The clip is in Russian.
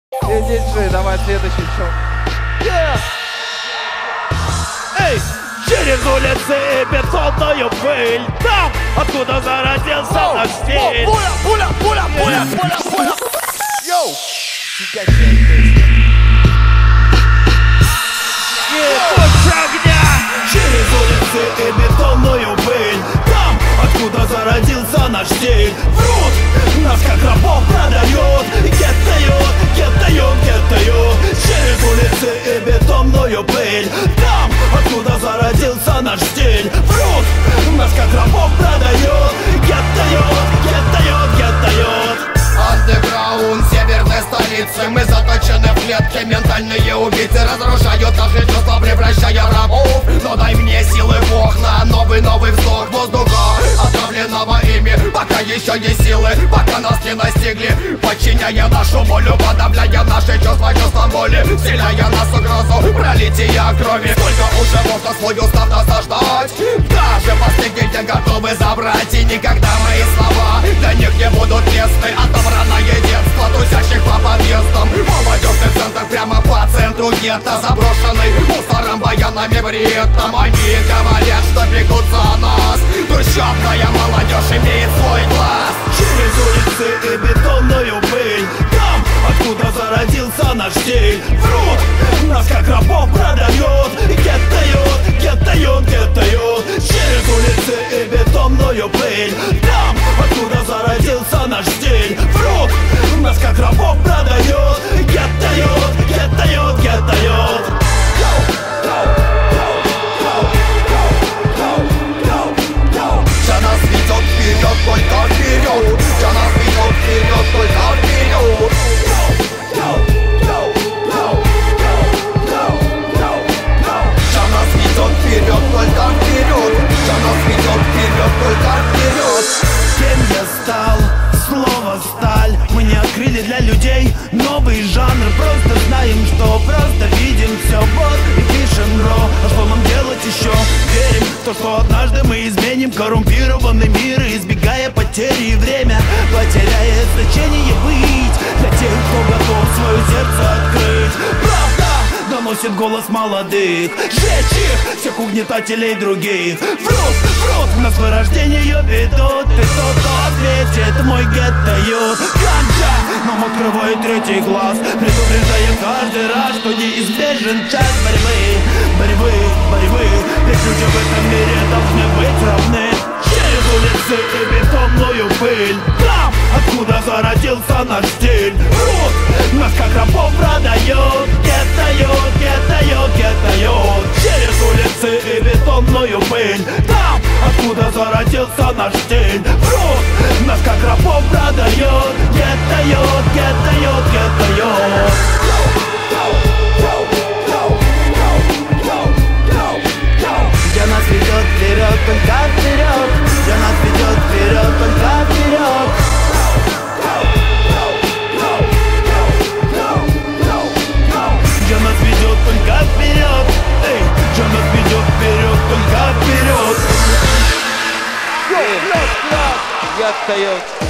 Диджей, давай следующий чел. Эй! Через улицы и бетонную пыль, там, откуда зародился наш стиль. Пуля! Йоу! Путь огня! Через улицы и бетонную пыль, там, откуда зародился наш стиль. Врут, нас как рабов продают, геттают. Через улицы и бетонную пыль, там, откуда зародился наш стиль. Врут, нас как рабов продают, геттают. Андеграунд северной столицы. Мы заточены в клетке, ментальные убийцы разрушают наши чувства, превращая рабов. Но дай мне силы, Бог, на новый вздох воздуха, отравленного ими. Пока еще есть силы, пока нас не настигли, подчиняя нашу волю, подавляя наши чувства боли, вселяя нас угрозу пролития крови. Сколько уже можно свой устав насаждать? Даже последний день готовы забрать. И никогда мои слова для них не будут лестны. Отобранное детство тусящих по подъездам, молодежный центр прямо по центру гетто, заброшенный мусором, баянами, бретом. Они говорят, что бегут за нас. Трущобная молодежь имеет свой глаз. Через улицы и бетонную пыль, там, откуда зародился наш стиль. Врут, нас как рабов продают, геттают. Через улицы и бетонную пыль, там, откуда зародился наш стиль. Врут, нас как рабов продают, геттают. Нас ведет вперед, только вперед. Нас ведет вперед, только вперед. Нас ведет вперед, только вперед. Нас ведет вперед, только вперед. Кем я стал? Слово сталь. Мы не открыли для людей новый жанр. Просто знаем, что просто видим все. Вот и пишем ро. А что нам делать еще? Верим в то, что однажды мы изменим коррумпированный мир, избегая потери, и время потеряет значение быть для тех, кто готов свое сердце открыть. Правда доносит голос молодых, жечь их, всех угнетателей других. Врут, нас к вырождению ведут. Ты тот, кто ответит, мой геттают. Ганджа нам открывает третий глаз, предупреждая каждый раз, что неизбежен час борьбы. Ведь люди в этом мире должны быть равны. Через улицы и бетонную пыль, там, откуда зародился наш стиль. Врут, нас как рабов продают, геттают. Через улицы и бетонную пыль, там, откуда зародился наш стиль. Врут, нас как рабов продают, геттают. Где нас ведет вперед, только вперед. Где нас ведет вперед, только вперед. Где нас ведет только вперед. Эй, где нас ведет вперед, только вперед. Геттают.